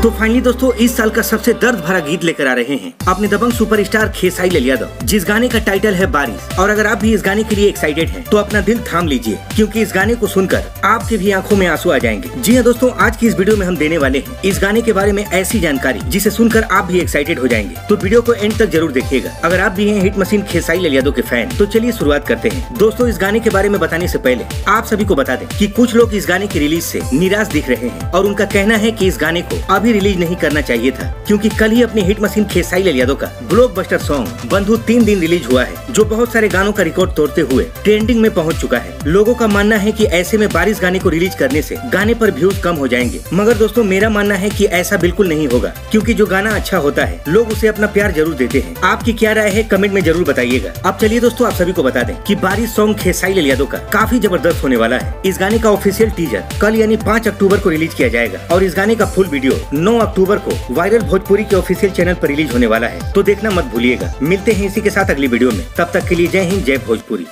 तो फाइनली दोस्तों इस साल का सबसे दर्द भरा गीत लेकर आ रहे हैं अपने दबंग सुपरस्टार खेसारी लाल यादव, जिस गाने का टाइटल है बारिश। और अगर आप भी इस गाने के लिए एक्साइटेड हैं, तो अपना दिल थाम लीजिए, क्योंकि इस गाने को सुनकर आपके भी आंखों में आंसू आ जाएंगे। जी हाँ दोस्तों, आज की इस वीडियो में हम देने वाले हैं इस गाने के बारे में ऐसी जानकारी जिसे सुनकर आप भी एक्साइटेड हो जाएंगे। तो वीडियो को एंड तक जरूर देखिएगा। अगर आप भी हैं हिट मशीन खेसारी लाल यादव के फैन, तो चलिए शुरुआत करते हैं। दोस्तों इस गाने के बारे में बताने से पहले आप सभी को बता दें कि कुछ लोग इस गाने की रिलीज से निराश दिख रहे हैं और उनका कहना है कि इस गाने को अभी रिलीज नहीं करना चाहिए था, क्योंकि कल ही अपनी हिट मशीन खेसारी लाल यादव का ब्लॉकबस्टर सॉन्ग बंधु 3 दिन रिलीज हुआ है, जो बहुत सारे गानों का रिकॉर्ड तोड़ते हुए ट्रेंडिंग में पहुंच चुका है। लोगों का मानना है कि ऐसे में बारिश गाने को रिलीज करने से गाने पर व्यूज कम हो जाएंगे, मगर दोस्तों मेरा मानना है कि ऐसा बिल्कुल नहीं होगा, क्योंकि जो गाना अच्छा होता है लोग उसे अपना प्यार जरूर देते हैं। आपकी क्या राय है कमेंट में जरूर बताइएगा। अब चलिए दोस्तों आप सभी को बता दें कि बारिश सॉन्ग खेसारी लाल यादव का काफी जबरदस्त होने वाला है। इस गाने का ऑफिशियल टीजर कल यानी 5 अक्टूबर को रिलीज किया जाएगा और इस गाने का फुल वीडियो 9 अक्टूबर को वायरल भोजपुरी के ऑफिशियल चैनल पर रिलीज होने वाला है, तो देखना मत भूलिएगा। मिलते हैं इसी के साथ अगली वीडियो में, तब तक के लिए जय हिंद, जय भोजपुरी।